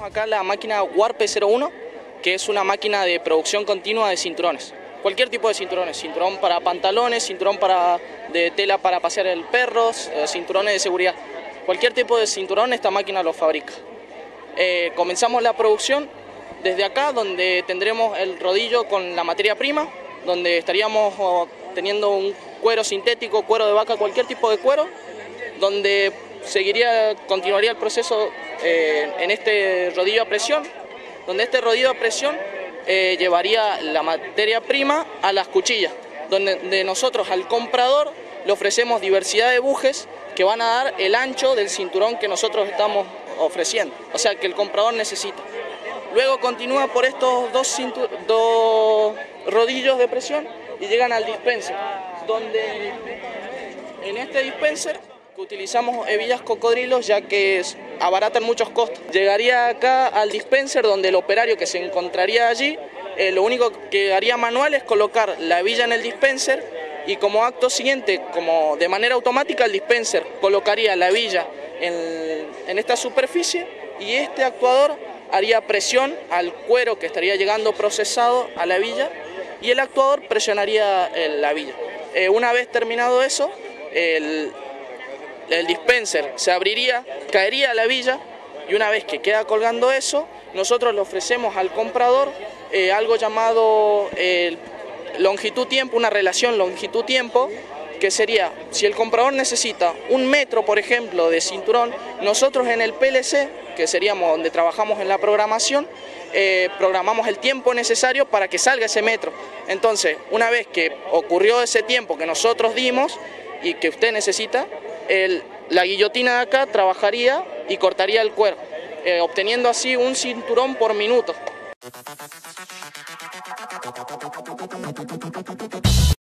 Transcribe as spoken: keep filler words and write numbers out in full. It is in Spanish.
Tenemos acá la máquina Warp cero uno, que es una máquina de producción continua de cinturones. Cualquier tipo de cinturones, cinturón para pantalones, cinturón para, de tela para pasear el perro, eh, cinturones de seguridad. Cualquier tipo de cinturón esta máquina lo fabrica. Eh, comenzamos la producción desde acá, donde tendremos el rodillo con la materia prima, donde estaríamos oh, teniendo un cuero sintético, cuero de vaca, cualquier tipo de cuero, donde seguiría, continuaría el proceso eh, en este rodillo a presión, donde este rodillo a presión eh, llevaría la materia prima a las cuchillas, donde de nosotros al comprador le ofrecemos diversidad de bujes que van a dar el ancho del cinturón que nosotros estamos ofreciendo, o sea que el comprador necesita. Luego continúa por estos dos, dos rodillos de presión y llegan al dispenser, donde en este dispenser que utilizamos hebillas cocodrilos, ya que abaratan muchos costos. Llegaría acá al dispenser, donde el operario que se encontraría allí, eh, lo único que haría manual es colocar la hebilla en el dispenser, y como acto siguiente, como de manera automática, el dispenser colocaría la hebilla en, en esta superficie, y este actuador haría presión al cuero que estaría llegando procesado a la hebilla, y el actuador presionaría la hebilla. Eh, una vez terminado eso, el, el dispenser se abriría, caería la hebilla, y una vez que queda colgando eso, nosotros le ofrecemos al comprador eh, algo llamado eh, longitud-tiempo, una relación longitud-tiempo, que sería, si el comprador necesita un metro, por ejemplo, de cinturón, nosotros en el P L C, que seríamos donde trabajamos en la programación, eh, programamos el tiempo necesario para que salga ese metro. Entonces, una vez que ocurrió ese tiempo que nosotros dimos y que usted necesita, el, la guillotina de acá trabajaría y cortaría el cuero, eh, obteniendo así un cinturón por minuto.